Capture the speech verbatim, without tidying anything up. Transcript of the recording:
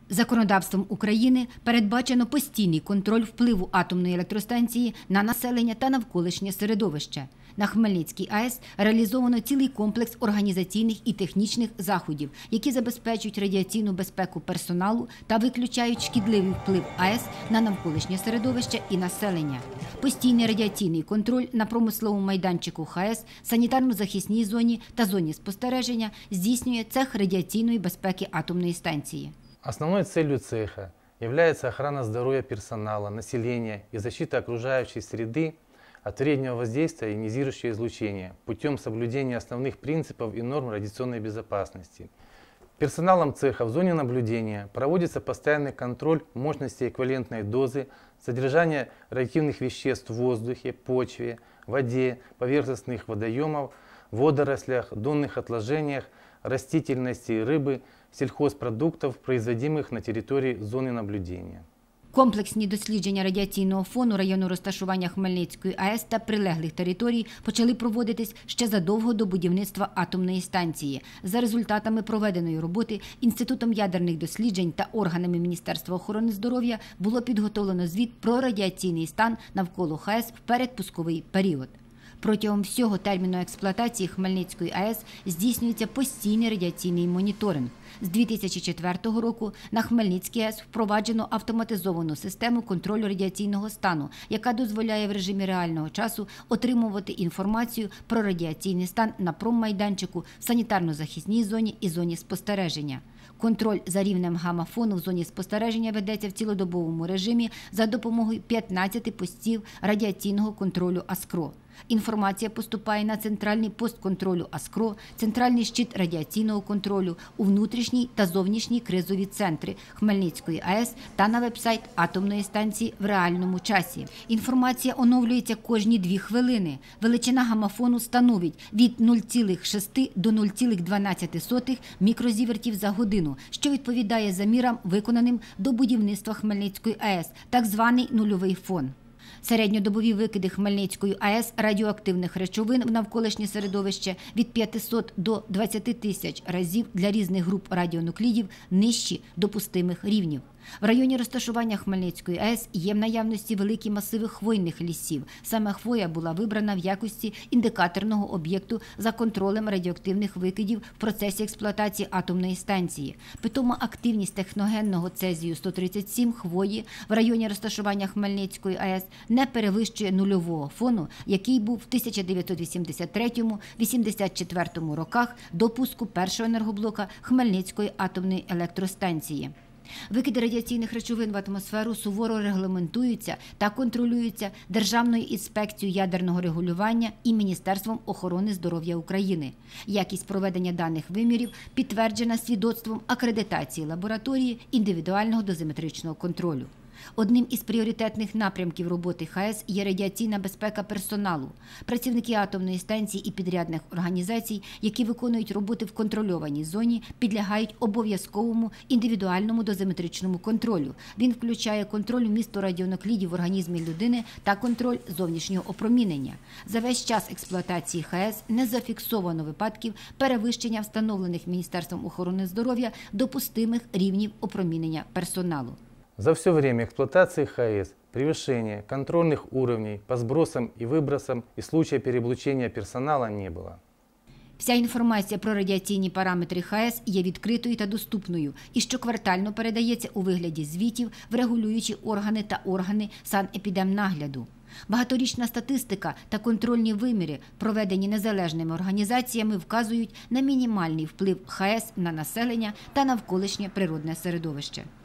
Законодавством України передбачено постійний контроль впливу атомної електростанції на населення та навколишнє середовище. На Хмельницькій АЕС реалізовано цілий комплекс організаційних і технічних заходів, які забезпечують радіаційну безпеку персоналу та виключають шкідливий вплив АЕС на навколишнє середовище і населення. Постійний радіаційний контроль на промисловому майданчику ХАЕС, санітарно-захисній зоні та зоні спостереження здійснює цех радіаційної безпеки атомної станції. Основной целью цеха является охрана здоровья персонала, населения и защита окружающей среды от вредного воздействия ионизирующего излучения путем соблюдения основных принципов и норм радиационной безопасности. Персоналом цеха в зоне наблюдения проводится постоянный контроль мощности эквивалентной дозы, содержания радиоактивных веществ в воздухе, почве, воде, поверхностных водоемов, водорослях, донных отложениях, растительности и рыбы, сельхозпродуктов, производимых на території зони наблюдения. Комплексні дослідження радіаційного фону району розташування Хмельницької АЕС та прилеглих територій почали проводитись ще задовго до будівництва атомної станції. За результатами проведеної роботи Інститутом ядерних досліджень та органами Міністерства охорони здоров'я було підготовлено звіт про радіаційний стан навколо ХАЕС в передпусковий період. Протягом всього терміну експлуатації Хмельницької АЕС здійснюється постійний радіаційний моніторинг. З дві тисячі четвертого року на Хмельницькій АЕС впроваджено автоматизовану систему контролю радіаційного стану, яка дозволяє в режимі реального часу отримувати інформацію про радіаційний стан на проммайданчику, в санітарно-захисній зоні і зоні спостереження. Контроль за рівнем гамма-фону в зоні спостереження ведеться в цілодобовому режимі за допомогою п'ятнадцяти постів радіаційного контролю АСКРО. Інформація поступає на центральний пост контролю АСКРО, центральний щит радіаційного контролю, у внутрішній та зовнішній кризові центри Хмельницької АЕС та на веб-сайт атомної станції в реальному часі. Інформація оновлюється кожні дві хвилини. Величина гамма-фону становить від нуль цілих шести до нуль цілих дванадцяти сотих мікрозівертів за годину, що відповідає замірам, виконаним до будівництва Хмельницької АЕС, так званий нульовий фон. Середньодобові викиди Хмельницької АЕС радіоактивних речовин в навколишнє середовище від п'ятисот до двадцяти тисяч разів для різних груп радіонуклідів нижчі допустимих рівнів. В районі розташування Хмельницької АЕС є в наявності великі масиви хвойних лісів. Саме хвоя була вибрана в якості індикаторного об'єкту за контролем радіоактивних викидів в процесі експлуатації атомної станції. Питома активність техногенного цезію сто тридцять сім хвої в районі розташування Хмельницької АЕС не перевищує нульового фону, який був в тисяча дев'ятсот вісімдесят третьому - вісімдесят четвертому роках до пуску першого енергоблока Хмельницької атомної електростанції. Викиди радіаційних речовин в атмосферу суворо регламентуються та контролюються Державною інспекцією ядерного регулювання і Міністерством охорони здоров'я України. Якість проведення даних вимірів підтверджена свідоцтвом акредитації лабораторії індивідуального дозиметричного контролю. Одним із пріоритетних напрямків роботи ХАЕС є радіаційна безпека персоналу. Працівники атомної станції і підрядних організацій, які виконують роботи в контрольованій зоні, підлягають обов'язковому індивідуальному дозиметричному контролю. Він включає контроль вмісту радіонуклідів в організмі людини та контроль зовнішнього опромінення. За весь час експлуатації ХАЕС не зафіксовано випадків перевищення встановлених Міністерством охорони здоров'я допустимих рівнів опромінення персоналу. За все время эксплуатации ХАЭС превышения контрольных уровней по сбросам и выбросам и случая переблучения персонала не было. Вся інформація про радіаційні параметри ХАЕС є відкритою та доступною і щоквартально передається у вигляді звітів в регулюючі органи та органи санепідемнагляду. Багаторічна статистика та контрольні виміри, проведені незалежними організаціями, вказують на мінімальний вплив ХАЕС на населення та навколишнє природне середовище.